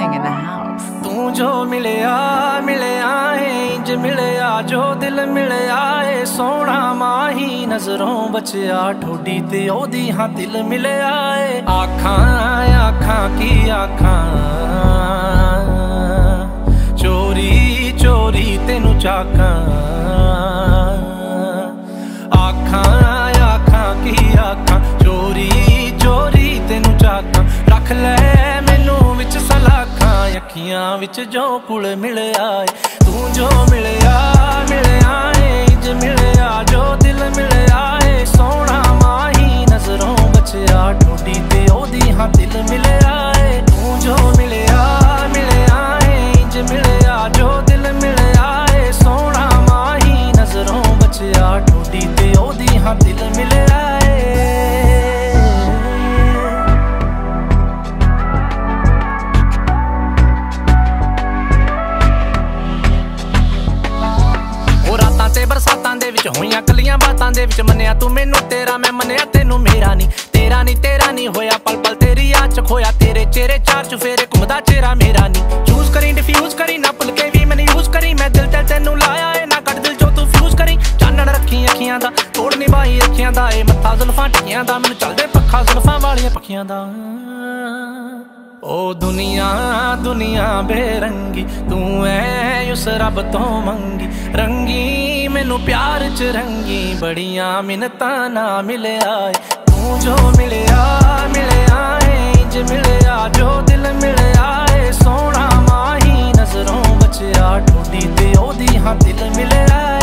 Recording in the house. तू जो मिलया मिलया है इंज मिलया जो दिल मिलया है सोना माही नजरों बचया ठोडी ते ओदी हाँ दिल मिलया है आखां आखां की आखां चोरी चोरी तेनू चाकां आखां आखां की आखां चोरी चोरी तेनू चाकां रख ले मैनू विच सलाखां अखियां विच जो कुल मिलया तू जो मिलया मिलया है इंज मिलया जो दिल मिलया है सोना माही नजरों बचया ठोडी ते ओदी हाँ दिल मिलया है तू जो मिलया मिलया है इंज मिलया जो दिल मिलया है सोना माही नजरों बचया ठोडी ते ओदी हाँ दिल मिलया है बरसातां दे विच होईयां कलियां बातां दे विच मन्निया तू मैनू तेरा मैं मन्निया तेनू मेरा नहीं होया पल पल तेरी याद च खोया तेरे चेहरे चार चुफेरे घुमदा चेहरा मेरा नहीं चूज करी डिफ्यूज करी ना भुल के भी मैंने यूज करी मैं दिल ते तेनू लाया है ना कट दिल चो तू फ्यूज करी चानण रखी अखियां दा तोड़ निभाई अखियां दा ए मत्था जुल्फां टिकियां दा मैनू चलदे पक्खा जुल्फां वालियां पखियां दा ओ दुनिया दुनिया बेरंगी तू है उस रब तो मंगी रंगी मैनू प्यार च रंगी बड़ियां मिन्नतां ना मिलया तू जो मिलया मिलया है इंज मिलया जो दिल मिलया है सोना माही नजरों बचया ठोडी ते ओदी हाँ दिल मिलया